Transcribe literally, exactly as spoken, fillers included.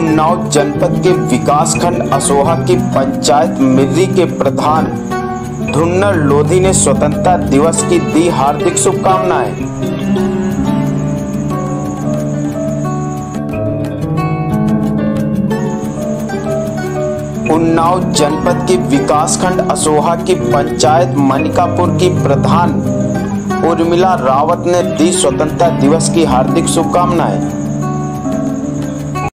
उन्नाव जनपद के विकासखंड असोहा की पंचायत मिर्री के प्रधान धुन्नर लोधी ने स्वतंत्रता दिवस की दी हार्दिक शुभकामनाएं। उन्नाव जनपद के विकासखंड असोहा की पंचायत मनिकापुर की प्रधान उर्मिला रावत ने दी स्वतंत्रता दिवस की हार्दिक शुभकामनाएं।